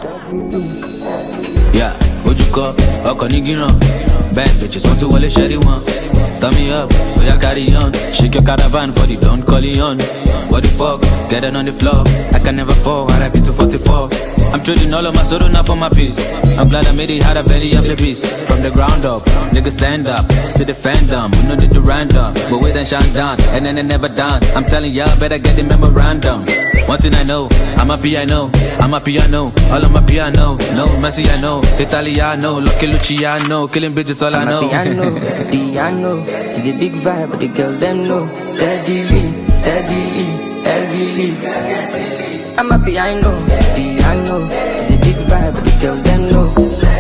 Yeah, what you call? Bad bitches want to wale sherry one. Turn me up, we are carry on. Shake your caravan for the Don Corleone. What the fuck? Get it on the floor. I can never fall. RIP to 44. I'm trading all of my soul now for my peace. I'm glad I made it, had a belly of the beast. From the ground up, niggas stand up, see the fandom. We know that the random, but we then shine down, and then they never done. I'm telling y'all, better get the memorandum. One thing I know, Amapiano, all of my piano. No mercy I know, Italiano, Lucky Luciano, killing bitches all I know. Piano, it's a big vibe, but the girls them know. Steadily, heavily. Amapiano, it's a big vibe, but the girls them know.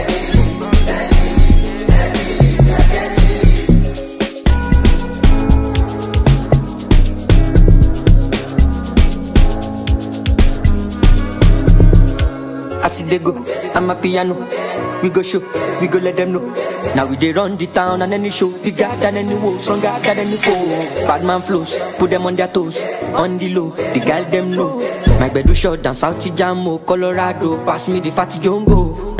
I see they go, Amapiano. We go show, we go let them know. Now we dey run the town and any show. We got than any woe, stronger than any foe. Bad man flows, put them on their toes. On the low, the girl them know. My bed do short down South Jamo, Colorado. Pass me the fatty jumbo.